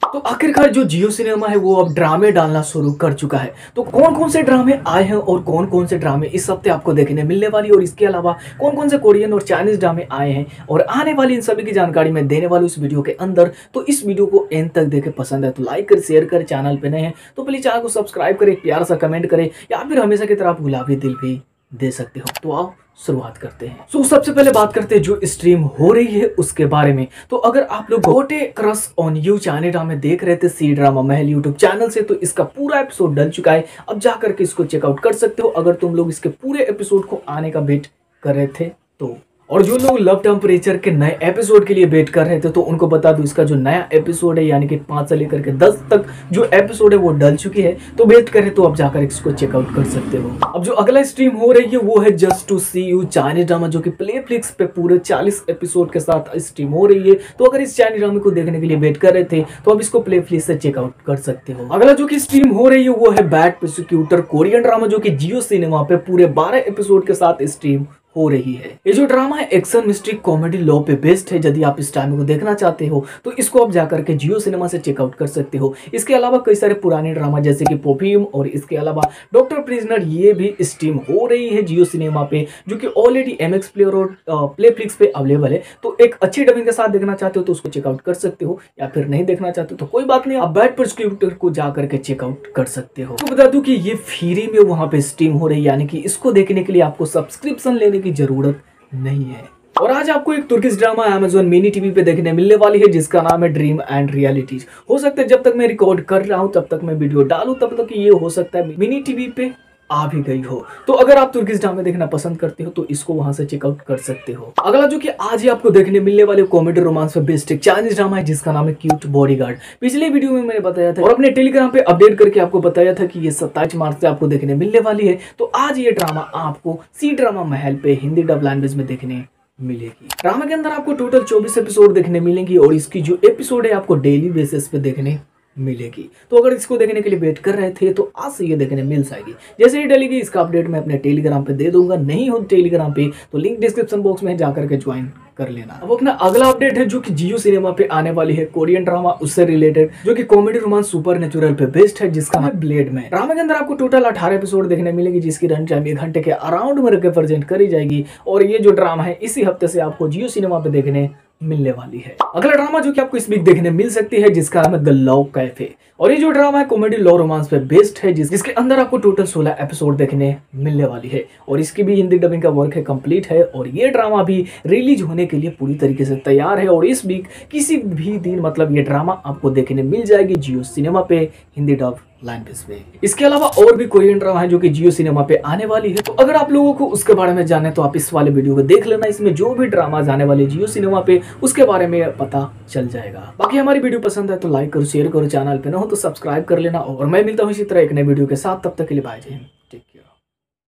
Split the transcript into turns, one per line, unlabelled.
तो आखिरकार जो जियो सिनेमा है वो अब ड्रामे डालना शुरू कर चुका है। तो कौन कौन से ड्रामे आए हैं और कौन कौन से ड्रामे इस हफ्ते आपको देखने मिलने वाली, और इसके अलावा कौन कौन से कोरियन और चाइनीज ड्रामे आए हैं और आने वाली, इन सभी की जानकारी मैं देने वाली हूँ इस वीडियो के अंदर। तो इस वीडियो को एंड तक देखे, पसंद है तो लाइक कर, शेयर कर, चैनल पे नए हैं तो प्लीज चैनल को सब्सक्राइब करें, प्यार सा कमेंट करें या फिर हमेशा की तरह आप गुलाबी दिल भी दे सकते हो। तो आओ शुरुआत करते हैं। तो सबसे पहले बात करते हैं जो स्ट्रीम हो रही है उसके बारे में। तो अगर आप लोग got a crush on you China drama देख रहे थे C drama Mahal YouTube channel से, तो इसका पूरा एपिसोड डल चुका है। अब जा करके इसको चेकआउट कर सकते हो अगर तुम लोग इसके पूरे एपिसोड को आने का वेट कर रहे थे तो। और जो लोग लव टेम्परेचर के नए एपिसोड के लिए वेट कर रहे थे तो उनको बता दूं इसका जो नया एपिसोड है यानी कि 5 से लेकर के 10 तक जो एपिसोड है वो डल चुकी है। तो वेट करें तो आप जाकर इसको चेकआउट कर सकते हो। अब जो अगला स्ट्रीम हो रही है वो है just to see you Chinese drama, जो कि प्लेफ्लिक्स पे पूरे 40 एपिसोड के साथ स्ट्रीम हो रही है। तो अगर इस चाइनीज ड्रामा को देखने के लिए वेट कर रहे थे तो आप इसको प्लेफ्लिक्स से चेकआउट कर सकते हो। अगला जो की स्ट्रीम हो रही है वो है बैड प्रोसिक्यूटर कोरियन ड्रामा, जो की जियो सिनेमा पे पूरे 12 एपिसोड के साथ स्ट्रीम हो रही है। ये जो ड्रामा है एक्शन मिस्ट्री कॉमेडी लॉ पे बेस्ड है। यदि आप इस ड्रामे को देखना चाहते हो तो इसको आप जाकर के जियो सिनेमा से चेकआउट कर सकते हो। इसके अलावा कई सारे पुराने ड्रामा जैसे कि परफ्यूम और इसके अलावा डॉक्टर प्रिजनर ये भी स्ट्रीम हो रही है जियो सिनेमा पे, जो कि ऑलरेडी MX प्लेयर और प्लेफ्लिक्स पे अवेलेबल है। तो एक अच्छी डबिंग के साथ देखना चाहते हो तो उसको चेकआउट कर सकते हो, या फिर नहीं देखना चाहते हो तो कोई बात नहीं, आप बैड प्रोसिक्यूटर को जाकर के चेकआउट कर सकते हो। तो बता दूं कि ये फ्री में वहां पे स्ट्रीम हो रही है, यानी कि इसको देखने के लिए आपको सब्सक्रिप्शन लेने की जरूरत नहीं है। और आज आपको एक Turkish drama Amazon mini TV पे देखने मिलने वाली है जिसका नाम है ड्रीम एंड रियलिटीज। हो सकता है जब तक मैं रिकॉर्ड कर रहा हूं तब तक मैं वीडियो डालूं तब तक ये हो सकता है मिनी टीवी पे आ भी गई हो। तो अगर आप तुर्किश ड्रामे देखना पसंद करते हो तो इसको वहां से चेकआउट कर सकते हो। अगला जो कि आज ही आपको देखने मिलने वाले कॉमेडी रोमांस पे बेस्ड एक चाइनीज ड्रामा है जिसका नाम है क्यूट बॉडीगार्ड। पिछले वीडियो में मैंने बताया था और अपने टेलीग्राम पे अपडेट करके आपको बताया था कि ये 27 मार्च से आपको देखने मिलने वाली है। तो आज ये ड्रामा आपको सी ड्रामा महल पे हिंदी डब लैंग्वेज में देखने मिलेगी। ड्रामा के अंदर आपको टोटल 24 एपिसोड देखने मिलेंगी और इसकी जो एपिसोड है आपको डेली बेसिस पे देखने मिलेगी। तो अगर इसको देखने के लिए वेट कर रहे थे तो आज से ये देखने मिल जाएगी। जैसे ही डलेगी इसका अपडेट मैं अपने टेलीग्राम पे दे दूंगा। नहीं हो टेलीग्राम पे तो लिंक डिस्क्रिप्शन बॉक्स में जाकर के ज्वाइन कर लेना। अब अपना अगला अपडेट है जो कि जियो सिनेमा पे आने वाली है कोरियन ड्रामा उससे रिलेटेड, जो कि कॉमेडी रोमांस सुपर नेचुरल पे बेस्ड है जिसका नाम है ब्लेड मैन। ड्रामा के अंदर आपको टोटल 18 एपिसोड देखने मिलेगी जिसकी रन टाइम 1 घंटे के अराउंड में रिप्रेजेंट करी जाएगी। और ये जो ड्रामा है इसी हफ्ते से आपको जियो सिनेमा पे देखने मिलने वाली है। अगला ड्रामा जो कि आपको इस वीक देखने मिल सकती है जिसका नाम है द लव कैफे। और ये जो ड्रामा है कॉमेडी लव रोमांस पे बेस्ड है जिसके अंदर आपको टोटल 16 एपिसोड देखने मिलने वाली है। और इसकी भी हिंदी डबिंग का वर्क है कंप्लीट है और ये ड्रामा भी रिलीज होने के लिए पूरी तरीके से तैयार है। और इस वीक किसी भी दिन मतलब ये ड्रामा आपको देखने मिल जाएगी जियो सिनेमा पे हिंदी डब लैंग्वेज में। इसके अलावा और भी कोरियन ड्रामा है जो कि जियो सिनेमा पे आने वाली है। तो अगर आप लोगों को उसके बारे में जाने तो आप इस वाले वीडियो को देख लेना। इसमें जो भी ड्रामा आने वाले जियो सिनेमा पे उसके बारे में पता चल जाएगा। बाकी हमारी वीडियो पसंद है तो लाइक करो, शेयर करो, चैनल पे न हो तो सब्सक्राइब कर लेना। और मैं मिलता हूँ इसी तरह एक नए वीडियो के साथ, तब तक के लिए बाय जय हिंद।